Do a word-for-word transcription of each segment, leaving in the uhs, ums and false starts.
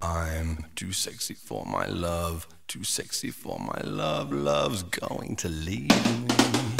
I'm too sexy for my love, too sexy for my love, love's going to leave me.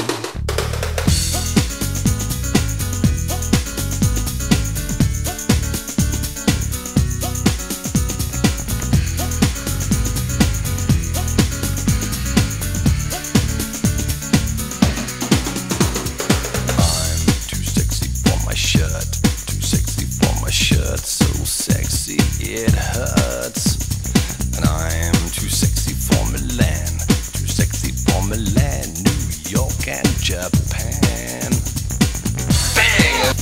So sexy it hurts, and I'm too sexy for Milan, too sexy for Milan, New York and Japan. Bang!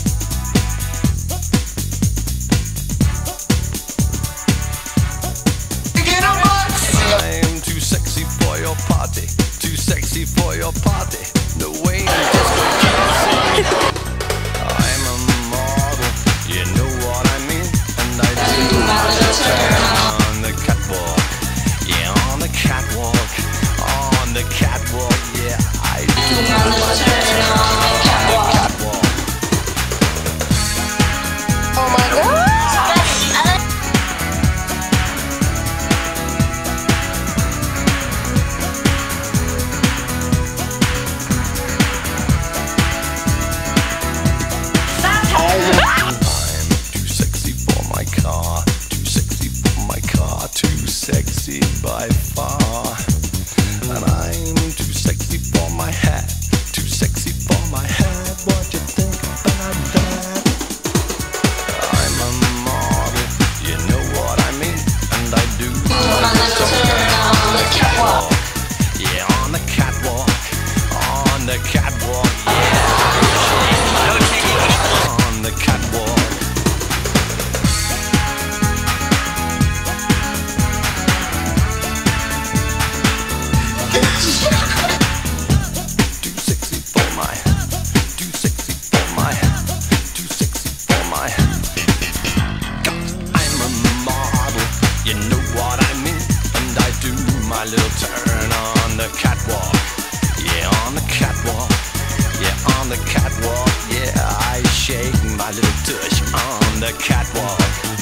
I'm too sexy for your party, too sexy for your party. No way, just go crazy. I'm a model, you know what I mean. On the catwalk, yeah, on the catwalk, on the catwalk, yeah, I do my turn on the catwalk. Oh my God! Too sexy by far, and I'm too sexy for my hat, too sexy for my hat. What you think about that? I'm a model, you know what I mean, and I do on the catwalk, yeah, on the catwalk, on the catwalk, yeah, on the catwalk. Too sexy for my, too sexy for my, too sexy for my. I'm a model, you know what I mean, and I do my little turn on the catwalk, yeah, on the catwalk, yeah, on the catwalk, yeah, I shake my little tush on the catwalk.